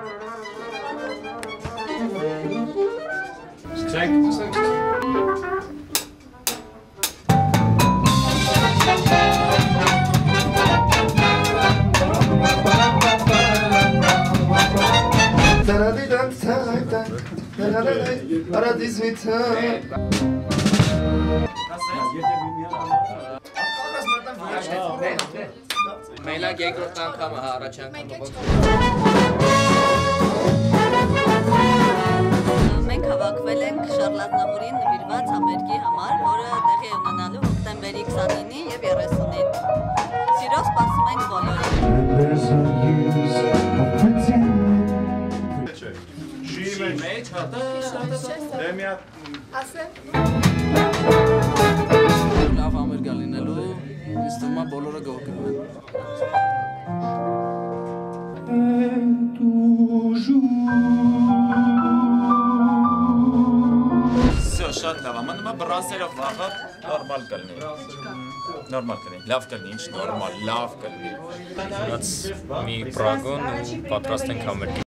Մենակ երկրորդ անգամը առաջ անգամը Մենք հավաքվել ենք Շարլատնավորին նվիրված համերգի համար, որը տեղի է ունենալու հոկտեմբերի 29-ի եւ 30-ին։ Սիրով սպասում ենք բոլորին։ Լավ համերգ է լինելու, ինձ թվում է բոլորը գողգնվեն։ Շատ լավ, աման նմա բրասերով վաղը նորմալ կլնի, լավ կլնի, ինչ նորմալ, լավ կլնի։ Մի պրագոն ու պատրաստ ենք համերգի